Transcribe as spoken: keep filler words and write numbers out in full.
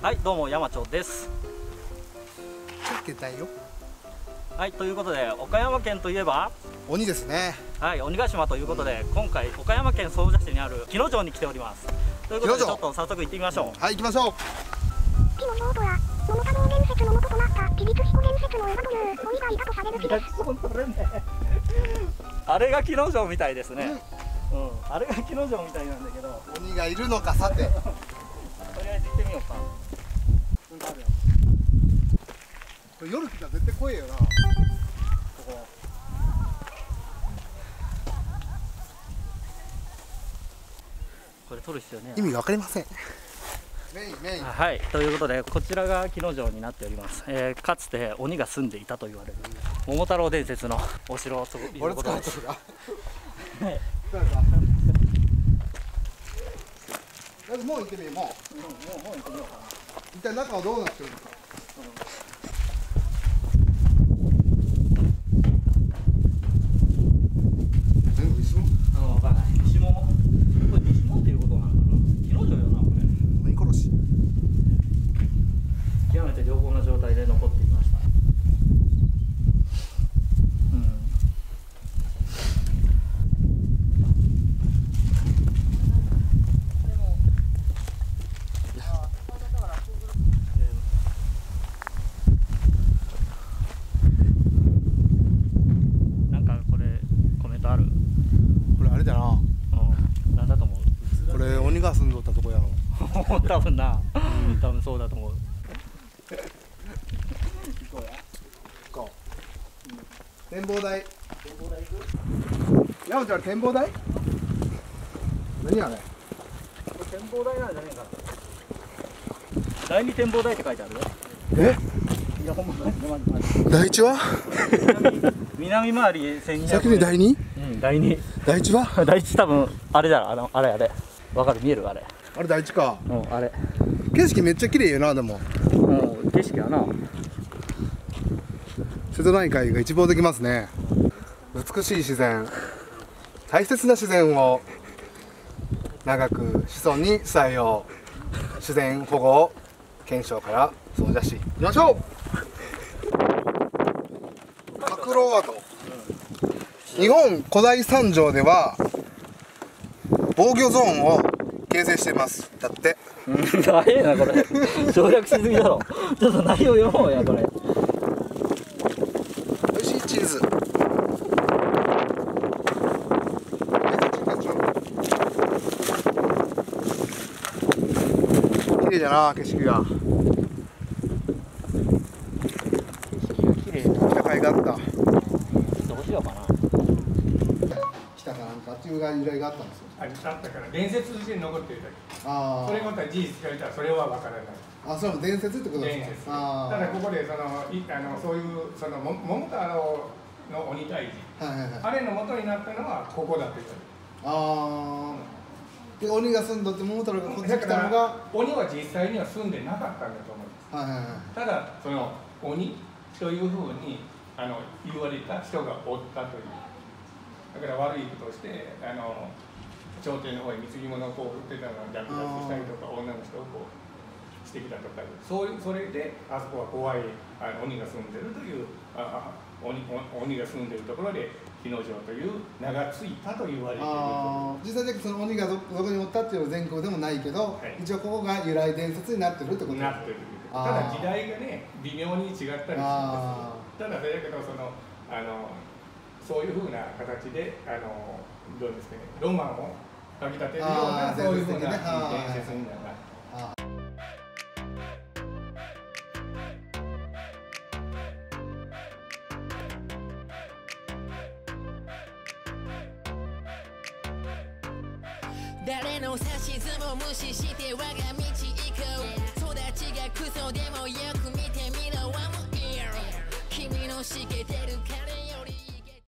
はい、どうも山頂です。 携帯よ。 はい、ということで岡山県といえば鬼ですね。 はい、鬼ヶ島ということで、今回岡山県総社市にある木野城に来ております。ということでちょっと早速行ってみましょう。 はい、行きましょう。 木の城とは桃太郎伝説の元となった吉備津彦伝説のエヴァという鬼がいたとされる木です。 あれが木野城みたいですね。うん、うん、あれが木野城みたいなんだけど、 鬼がいるのかさて。 とりあえず行ってみようか。 これ夜来たら絶対怖いよな。ここ。 これ撮る必要ね。 意味がわかりません。メインメイン。 はい、ということでこちらが木野城になっております。えー、かつて鬼が住んでいたと言われる桃太郎伝説のお城ということです。 はい。もう行ってみよう。もう。もうもう行ってみようかな。一体中はどうなってるのか。全部石門？ あの、わかんない。石門。これ石門っていうことなのかな。木野城よな、これ。 鬼殺し。 極めて良好な状態で残っていました。うん。なんかこれコメントある？ これあれだな。 うん。なんだと思う？ これ鬼が住んどったとこやろ。 多分な。多分そうだと思う。行こうや。 行こう。展望台。 展望台行く？ 山ちゃん展望台？何あれ？ これ展望台なんじゃねえかな。第二展望台って書いてあるよ。 え？ いやほんまにマジマジ。 第一は？ 南回り千二百。 先に第二？ うん、第二。 第一は？ 第一多分あれだ、あのあれあれ。わかる、見えるあれ。 あれ第一か。 うん、あれ。 景色めっちゃ綺麗よな。でもうん、景色やな。 瀬戸内海が一望できますね。美しい自然、大切な自然を長く子孫に伝えよう。自然保護検証から総社市行きましょう。角楼跡、日本古代三条では防御ゾーンを形成しています。だってうん、大変なこれ。省略しすぎだろ。ちょっと内容読もうやこれ。 美味しいチーズ。綺麗だな、景色が。 綺麗。 北海があった。 どうしようかな。 北かなんかっていう由来があったんですよ。 あったから伝説として残っているだけ。 あそれがまた事実か言ったらそれは分からない。 あ、それも伝説ってことですか。 伝説。 あただここでそのいあのそういうそのも桃太郎の鬼退治、 はいはいはい。 あれの元になったのはここだって言っああ。で鬼が住んどって桃太郎がこっちた。だから来たのが、 鬼は実際には住んでなかったんだと思います。 はいはいはい。 ただその鬼というふうにあの言われた人がおったという。だから悪いことをしてあの朝廷の方に貢ぎ物をこう振ってたのを略奪したりとか女の人をこうしてきたとか、そういうそれであそこは怖いあの鬼が住んでるというあ鬼鬼が住んでるところで日野城という名がついたと言われている。 ああ。実際にその鬼がどどこにおったっていう全国でもないけど、 はい、 一応ここが由来伝説になってるってことです。 なってる。ただ時代がね微妙に違ったりするんです。ただそれだけどそのあのそういうふうな形であのどうですかね、ロマンをかきたてるようなそういうふうな伝説になる。 誰の指図も無視して我が道行こう。育ちがクソでもよく見てみろ。ワンエア君のしけてる彼